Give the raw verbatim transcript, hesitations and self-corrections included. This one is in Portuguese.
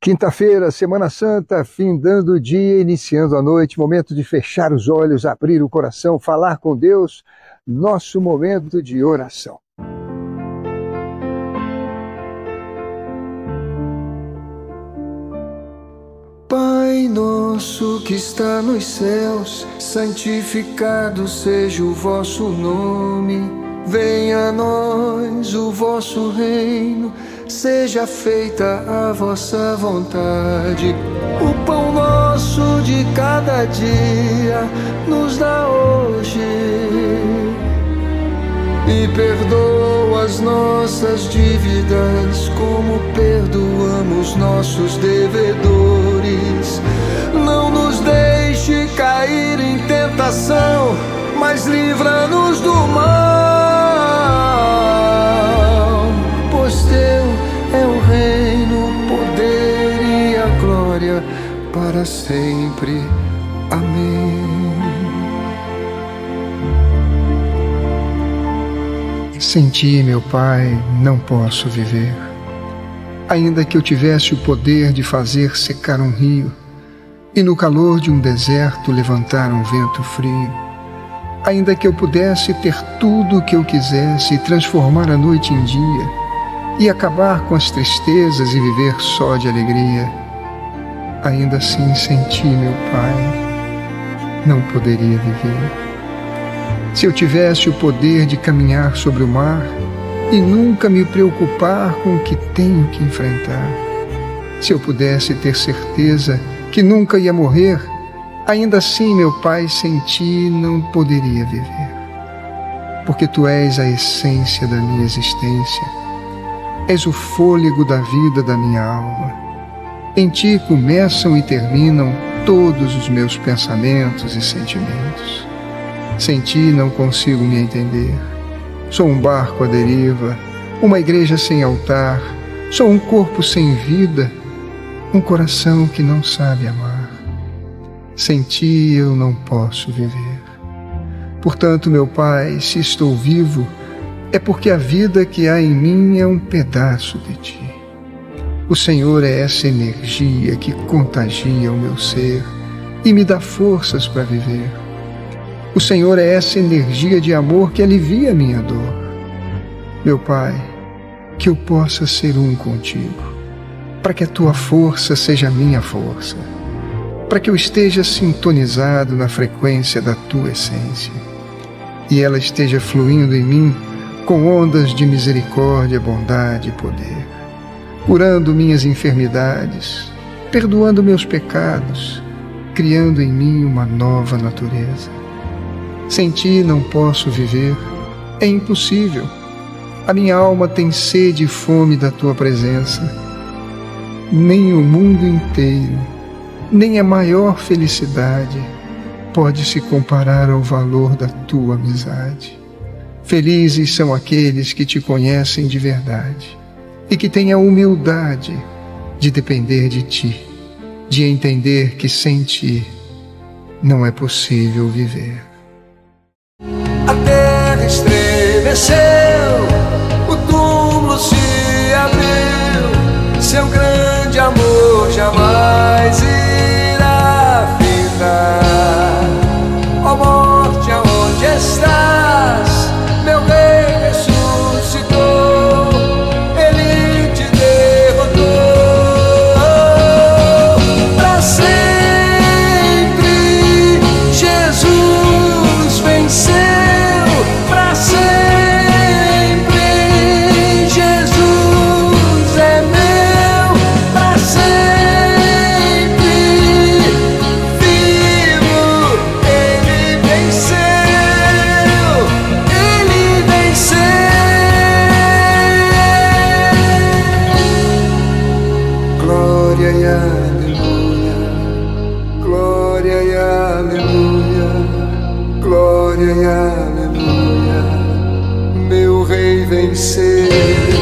Quinta-feira, Semana Santa, findando o dia, iniciando a noite, momento de fechar os olhos, abrir o coração, falar com Deus, nosso momento de oração. Pai nosso que está nos céus, santificado seja o vosso nome. Venha a nós o vosso reino, seja feita a vossa vontade. O pão nosso de cada dia nos dá hoje, e perdoa as nossas dívidas como perdoamos nossos devedores. Não nos deixe cair em tentação, mas livra-nos do mal, pois teu é o reino, o poder e a glória para sempre. Amém. Sem ti, meu Pai, não posso viver. Ainda que eu tivesse o poder de fazer secar um rio e no calor de um deserto levantar um vento frio, ainda que eu pudesse ter tudo o que eu quisesse e transformar a noite em dia e acabar com as tristezas e viver só de alegria, ainda assim, sem ti, meu Pai, não poderia viver. Se eu tivesse o poder de caminhar sobre o mar e nunca me preocupar com o que tenho que enfrentar, se eu pudesse ter certeza que nunca ia morrer, ainda assim, meu Pai, sem ti não poderia viver. Porque tu és a essência da minha existência, és o fôlego da vida da minha alma. Em ti começam e terminam todos os meus pensamentos e sentimentos. Sem ti não consigo me entender. Sou um barco à deriva, uma igreja sem altar, sou um corpo sem vida, um coração que não sabe amar. Sem ti eu não posso viver. Portanto, meu Pai, se estou vivo, é porque a vida que há em mim é um pedaço de ti. O Senhor é essa energia que contagia o meu ser e me dá forças para viver. O Senhor é essa energia de amor que alivia a minha dor. Meu Pai, que eu possa ser um contigo, para que a tua força seja a minha força, para que eu esteja sintonizado na frequência da tua essência e ela esteja fluindo em mim com ondas de misericórdia, bondade e poder, curando minhas enfermidades, perdoando meus pecados, criando em mim uma nova natureza. Sem ti não posso viver, é impossível. A minha alma tem sede e fome da tua presença. Nem o mundo inteiro, nem a maior felicidade pode se comparar ao valor da tua amizade. Felizes são aqueles que te conhecem de verdade e que têm a humildade de depender de ti, de entender que sem ti não é possível viver. A terra estremeceu, o túmulo se abriu, seu grande amor jamais irá ficar. Ó morte, aonde estás? Meu rei ressuscitou, ele te derrotou. Pra sempre Jesus venceu. Glória e aleluia, glória e aleluia, glória e aleluia, meu rei venceu.